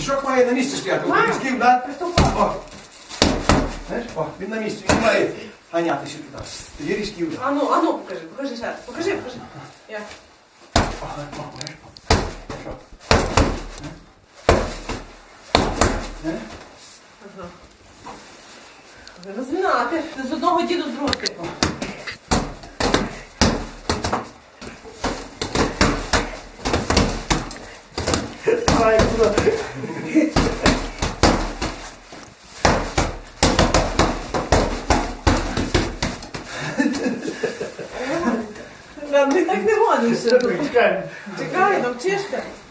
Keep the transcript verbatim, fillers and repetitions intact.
Ріжок має на місці стояти. Має. Різків, да? Приступай. О. Знаєш, о, він на місці, він не має ганятися туди. Тоді різків, да. Ану, ану, покажи, покажи ще раз. Покажи, покажи. Як? Ага, о, бачиш? Що? Е? Е? Ага. Розминати. З одного діду з другого типу. Ай, куди? Ми так не гонишся. Чекай. Чекай, навчишся.